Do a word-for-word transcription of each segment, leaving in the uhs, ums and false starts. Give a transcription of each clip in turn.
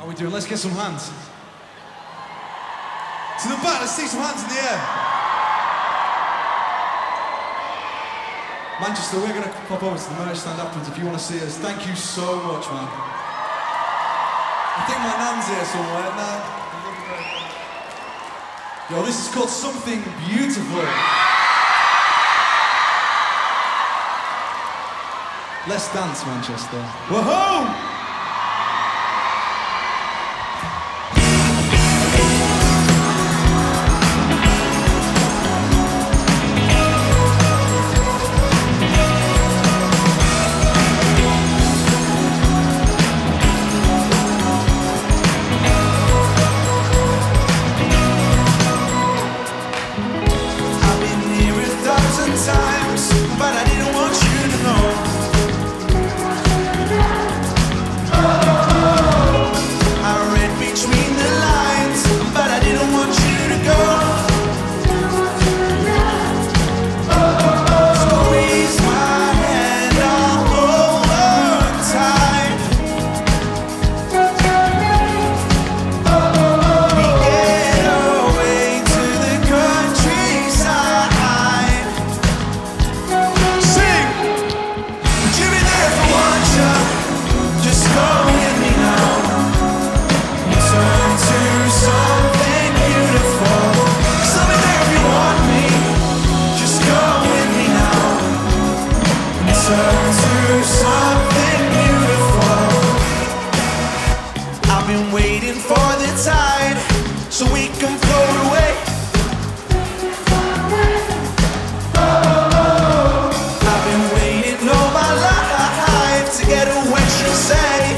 How are we doing? Let's get some hands. To the back, let's see some hands in the air. Manchester, we're going to pop over to the merch stand afterwards if you want to see us. Thank you so much, man. I think my nan's here somewhere. Nan. Yo, this is called Something Beautiful. Let's dance, Manchester. Woohoo! Waiting for the tide so we can float away. I've been waiting all my life to get a what you say.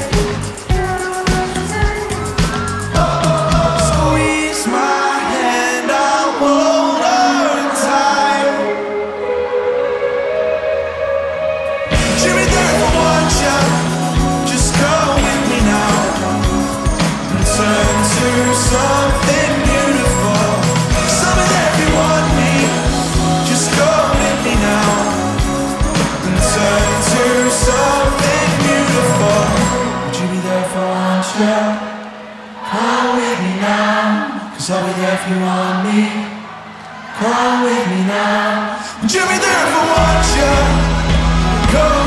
Squeeze my hand, I'll hold her tight. Jimmy, there if I want you, just go with me now. Turn to something beautiful. Something that if you want me, just go with me now. And turn to something beautiful. Would you be there if I want you? Come with me now. Cause I'll be there if you want me. Come with me now. Would you be there if I want you? Come